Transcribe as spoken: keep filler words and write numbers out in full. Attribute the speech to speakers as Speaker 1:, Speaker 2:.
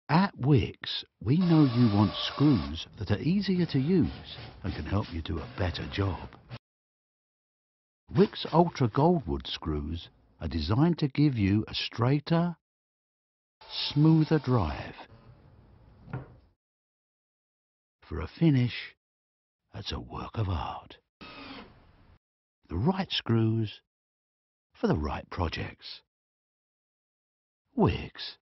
Speaker 1: At Wickes, we know you want screws that are easier to use and can help you do a better job. Wickes Ultra Goldwood screws are designed to give you a straighter, smoother drive for a finish that's a work of art. The right screws for the right projects. Wickes.